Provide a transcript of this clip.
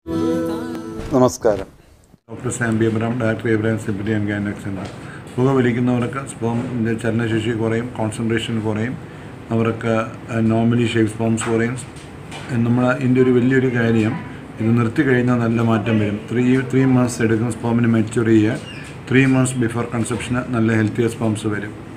നമസ്കാരം. Doctor Sam B Abraham, director Abraham സിംപതി and gynaec centre. പുകവലിക്കുന്നവർക്ക് സ്പേമിൻ്റെ ചലനശേഷി കുറയും, കോൺസെൻട്രേഷൻ കുറയും, അവർക്ക് നോർമലി ഷേപ്പ് സ്പേംസ് കുറയും. നമ്മൾ ഇതിൻ്റെ ഒരു വലിയൊരു കാര്യം, ഇത് നിർത്തി കഴിഞ്ഞാൽ നല്ല മാറ്റം വരും. ത്രീ മന്ത്സ് എടുക്കും സ്പേമിന് മെച്യൂർ ചെയ്യുക. 3 months ബിഫോർ കൺസെപ്ഷന് നല്ല ഹെൽത്തിയർ സ്പേംസ് വരും.